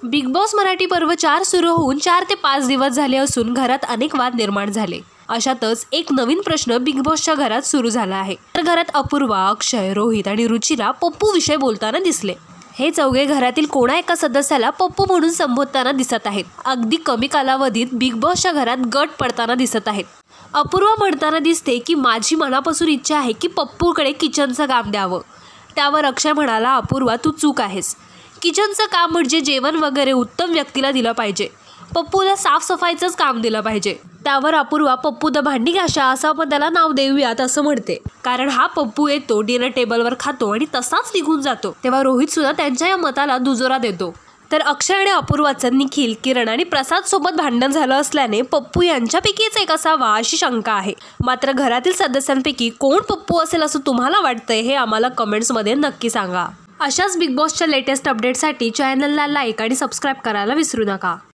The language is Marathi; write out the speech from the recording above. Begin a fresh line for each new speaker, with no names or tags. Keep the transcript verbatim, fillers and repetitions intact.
बिग बॉस मराठी पर्व चार सुरू होऊन चार ते पाच दिवस झाले असून घरात अनेक वाद निर्माण झाले। अशातच एक नवीन प्रश्न बिग बॉसच्या घरात सुरू झाला आहे। तर घरात अपूर्वा, अक्षय, रोहित आणि रुचिरा पप्पू विषय बोलताना दिसले। हे चौघे घरातील कोणा एका सदस्याला पप्पू म्हणून संबोधताना दिसत आहेत। अगदी कमी कालावधीत बिग बॉसच्या घरात गट पडताना दिसत आहेत। अपूर्वा म्हणताना दिसते की माझी मनापासून इच्छा आहे की पप्पूकडे किचनचं काम द्यावं। त्यावर अक्षय म्हणाला, अपूर्वा तू चूक आहेस, किचनचं काम म्हणजे जेवण वगैरे उत्तम व्यक्तीला दिलं पाहिजे, पप्पूला साफसफाईचंच काम दिलं पाहिजे। त्यावर अपूर्वा पप्पू द भांडी घासा असं आपण त्याला नाव देऊयात असं म्हणते, कारण हा पप्पू येतो, डिनर टेबलवर खातो आणि तसाच निघून जातो। तेव्हा रोहित सुद्धा त्यांच्या या मताला दुजोरा देतो। तर अक्षय आणि अपूर्वाचं निखिल, किरण आणि प्रसाद सोबत भांडण झालं असल्याने पप्पू यांच्यापैकीच एक असावा अशी शंका आहे। मात्र घरातील सदस्यांपैकी कोण पप्पू असेल असं तुम्हाला वाटतंय हे आम्हाला कमेंट्समध्ये नक्की सांगा। अशाच बिग बॉसच्या लेटेस्ट अपडेटसाठी चॅनलला लाईक आणि सबस्क्राईब करायला विसरू नका।